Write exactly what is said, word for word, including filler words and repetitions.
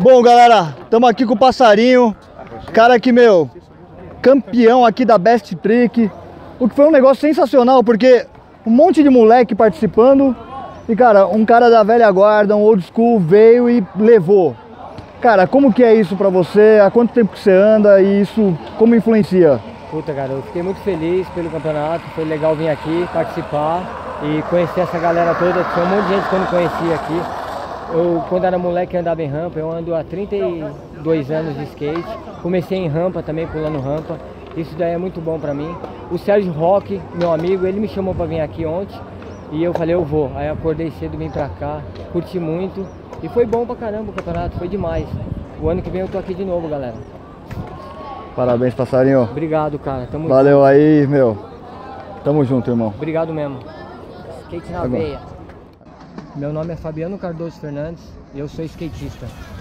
Bom, galera, estamos aqui com o Passarinho, cara que, meu, campeão aqui da Best Trick, o que foi um negócio sensacional, porque um monte de moleque participando e, cara, um cara da velha guarda, um old school, veio e levou. Cara, como que é isso pra você? Há quanto tempo que você anda e isso como influencia? Puta, cara, eu fiquei muito feliz pelo campeonato, foi legal vir aqui participar e conhecer essa galera toda, tinha um monte de gente que eu não conhecia aqui. Eu, quando era moleque, andava em rampa, eu ando há trinta e dois anos de skate, comecei em rampa também, pulando rampa, isso daí é muito bom pra mim. O Sérgio Roque, meu amigo, ele me chamou pra vir aqui ontem e eu falei, eu vou. Aí eu acordei cedo, vim pra cá, curti muito e foi bom pra caramba o campeonato, foi demais. O ano que vem eu tô aqui de novo, galera. Parabéns, Passarinho. Obrigado, cara. Tamo Valeu junto. aí, meu. Tamo junto, irmão. Obrigado mesmo. Skate na Tá bom. veia. Meu nome é Fabiano Cardoso Fernandes e eu sou skatista.